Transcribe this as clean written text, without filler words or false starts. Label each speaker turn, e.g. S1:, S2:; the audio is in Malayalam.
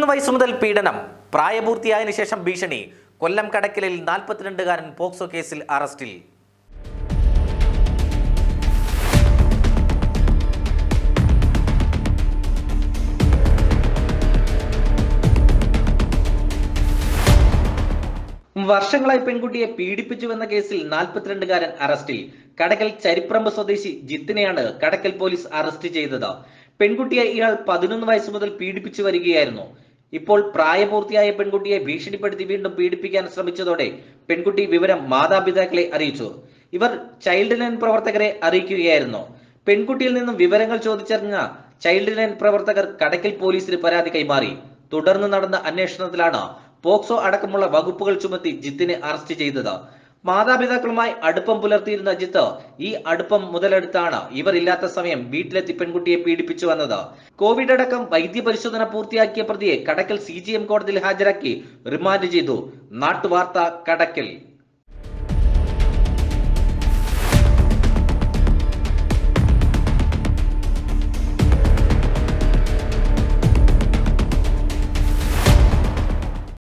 S1: വയസ്സ് മുതൽ പീഡനം, പ്രായപൂർത്തിയായതിനു ശേഷം ഭീഷണി. കൊല്ലം കടക്കലിൽ 42-കാരൻ പോക്സോ കേസിൽ അറസ്റ്റിൽ. വർഷങ്ങളായി പെൺകുട്ടിയെ പീഡിപ്പിച്ചുവെന്ന കേസിൽ 42-കാരൻ അറസ്റ്റിൽ. കടക്കൽ ചരിപ്രമ്പ് സ്വദേശി ജിത്തിനെയാണ് കടക്കൽ പോലീസ് അറസ്റ്റ് ചെയ്തത്. പെൺകുട്ടിയെ ഇയാൾ 11 വയസ്സ് മുതൽ പീഡിപ്പിച്ചു വരികയായിരുന്നു. ഇപ്പോൾ പ്രായപൂർത്തിയായ പെൺകുട്ടിയെ ഭീഷണിപ്പെടുത്തി വീണ്ടും പീഡിപ്പിക്കാൻ ശ്രമിച്ചതോടെ പെൺകുട്ടി വിവരം മാതാപിതാക്കളെ അറിയിച്ചു. ഇവർ ചൈൽഡ് ലൈൻ പ്രവർത്തകരെ അറിയിക്കുകയായിരുന്നു. പെൺകുട്ടിയിൽ നിന്നും വിവരങ്ങൾ ചോദിച്ചറിഞ്ഞ ചൈൽഡ് ലൈൻ പ്രവർത്തകർ കടക്കൽ പോലീസിന് പരാതി കൈമാറി. തുടർന്ന് നടന്ന അന്വേഷണത്തിലാണ് പോക്സോ അടക്കമുള്ള വകുപ്പുകൾ ചുമത്തി ജിത്തിനെ അറസ്റ്റ് ചെയ്തത്. മാതാപിതാക്കളുമായി അടുപ്പം പുലർത്തിയിരുന്ന ജിത്ത് ഈ അടുപ്പം മുതലെടുത്താണ് ഇവർ ഇല്ലാത്ത സമയം വീട്ടിലെത്തി പെൺകുട്ടിയെ പീഡിപ്പിച്ചു വന്നത്. കോവിഡ് അടക്കം വൈദ്യപരിശോധന പൂർത്തിയാക്കിയ പ്രതിയെ കടക്കൽ CGM കോടതിയിൽ ഹാജരാക്കി റിമാൻഡ് ചെയ്തു. നാട്ടുവാർത്ത, കടക്കൽ.